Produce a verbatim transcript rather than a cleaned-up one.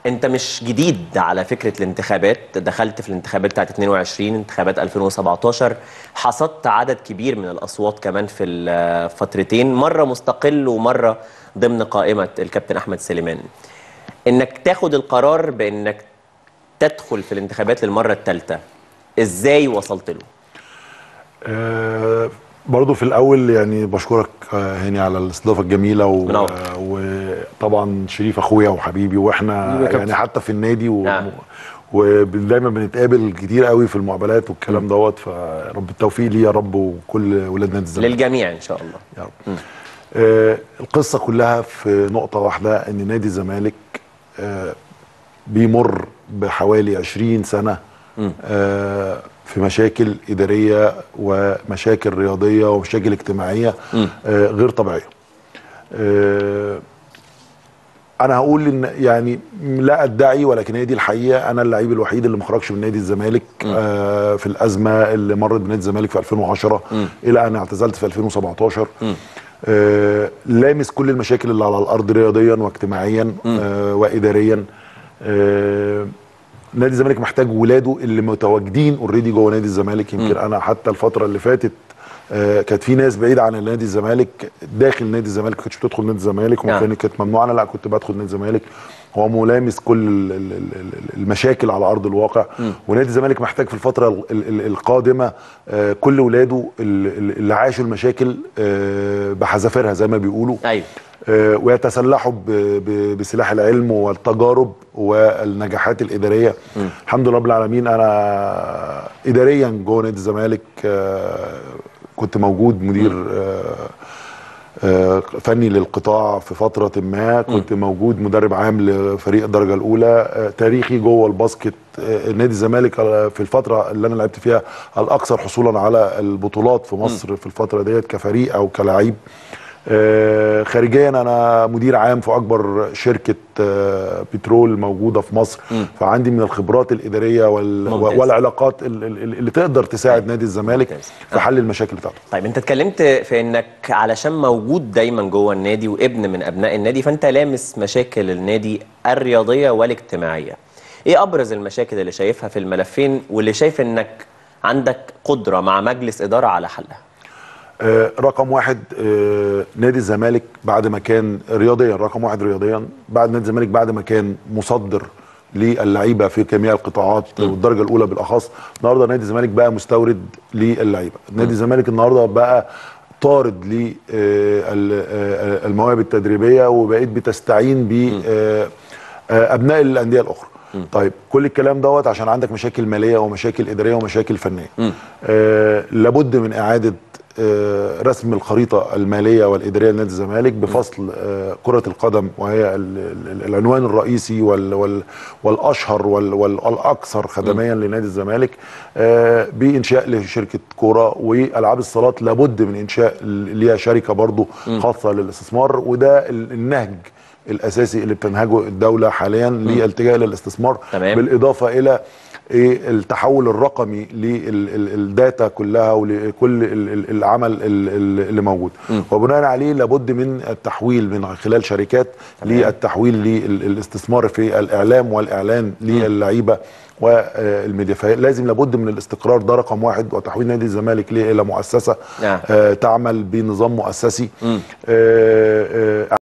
انت مش جديد على فكره الانتخابات، دخلت في الانتخابات بتاعت اتنين وعشرين، انتخابات ألفين وسبعتاشر، حصدت عدد كبير من الاصوات كمان في الفترتين، مره مستقل ومره ضمن قائمه الكابتن احمد سليمان. انك تاخد القرار بانك تدخل في الانتخابات للمره الثالثه، ازاي وصلت له؟ أه برضو في الاول يعني بشكرك هاني على الاستضافه الجميله و... وطبعا شريف اخويا وحبيبي، واحنا يعني حتى في النادي و... آه. ودايما بنتقابل كتير قوي في المقابلات والكلام دوت، فرب التوفيق لي يا رب وكل ولاد نادي الزمالك للجميع ان شاء الله يا رب. آه القصه كلها في نقطه واحده، ان نادي الزمالك آه بيمر بحوالي عشرين سنه آه في مشاكل إدارية ومشاكل رياضية ومشاكل اجتماعية آه غير طبيعية. آه أنا هقول إن يعني لا أدعي، ولكن هي دي الحقيقة، أنا اللعيب الوحيد اللي ما خرجش من نادي الزمالك آه في الأزمة اللي مرت بنادي الزمالك في ألفين وعشرة م. إلى أن اعتزلت في ألفين وسبعتاشر. آه لامس كل المشاكل اللي على الأرض رياضيا واجتماعيا آه وإداريا. آه نادي الزمالك محتاج ولاده اللي متواجدين اوريدي جوه نادي الزمالك. يمكن م. انا حتى الفتره اللي فاتت آه كانت في ناس بعيده عن نادي الزمالك داخل نادي الزمالك، ما كانتش بتدخل نادي الزمالك وكانت كانت ممنوعه. انا لا كنت بدخل نادي الزمالك. هو ملامس كل المشاكل على ارض الواقع. م. ونادي الزمالك محتاج في الفتره القادمه آه كل ولاده اللي عاشوا المشاكل آه بحذافيرها زي ما بيقولوا. ايوه. آه ويتسلحوا بسلاح العلم والتجارب والنجاحات الاداريه. م. الحمد لله رب العالمين. انا اداريا جوه نادي الزمالك آه كنت موجود مدير آه آه فني للقطاع في فتره ما، كنت م. موجود مدرب عام لفريق الدرجه الاولى. آه تاريخي جوه الباسكت آه نادي الزمالك في الفتره اللي انا لعبت فيها الاكثر حصولا على البطولات في مصر م. في الفتره ديت كفريق او كلاعب. آه خارجيا انا مدير عام في اكبر شركه آه بترول موجوده في مصر. م. فعندي من الخبرات الاداريه وال... والعلاقات اللي, اللي تقدر تساعد نادي الزمالك ممتاز. في حل المشاكل بتاعته. طيب انت اتكلمت في انك علشان موجود دايما جوه النادي وابن من ابناء النادي، فانت لامس مشاكل النادي الرياضيه والاجتماعيه. ايه ابرز المشاكل اللي شايفها في الملفين واللي شايف انك عندك قدره مع مجلس اداره على حلها؟ آه رقم واحد، آه نادي الزمالك بعد ما كان رياضيا رقم واحد رياضيا بعد نادي الزمالك بعد ما كان مصدر للعيبه في جميع القطاعات م. والدرجه الاولى بالاخص، النهارده نادي الزمالك بقى مستورد للعيبه. نادي الزمالك النهارده بقى طارد للمواهب التدريبيه، وبقيت بتستعين ب ابناء الانديه الاخرى. م. طيب كل الكلام دوت عشان عندك مشاكل ماليه ومشاكل اداريه ومشاكل فنيه. آه لابد من اعاده آه رسم الخريطه الماليه والاداريه لنادي الزمالك بفصل آه كره القدم، وهي العنوان الرئيسي وال وال والاشهر وال والاكثر خدميا لنادي الزمالك، آه بانشاء لشركه كوره. والعاب الصالات لابد من انشاء ليها شركه برضو خاصه للاستثمار، وده النهج الاساسي اللي بتنهجه الدوله حاليا للاتجاه للاستثمار. تمام. بالاضافه الى ايه التحول الرقمي للداتا كلها ولكل العمل اللي موجود، م. وبناء عليه لابد من التحويل من خلال شركات للتحويل للاستثمار في الاعلام والاعلان للعيبه والميديا. فلازم لابد من الاستقرار، ده رقم واحد، وتحويل نادي الزمالك الى مؤسسه آه. تعمل بنظام مؤسسي. آه آه